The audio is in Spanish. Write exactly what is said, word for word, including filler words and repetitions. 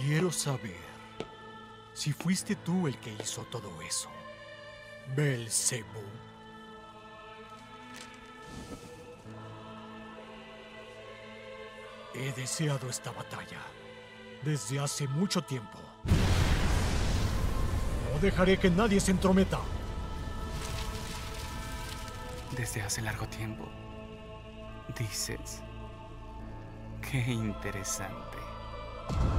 Quiero saber si fuiste tú el que hizo todo eso, Beelzebú. He deseado esta batalla desde hace mucho tiempo. No dejaré que nadie se entrometa. Desde hace largo tiempo. Dices. Qué interesante.